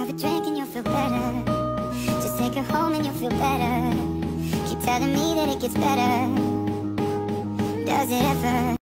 have a drink and you'll feel better. Just take her home and you'll feel better. Keep telling me that it gets better. Does it ever?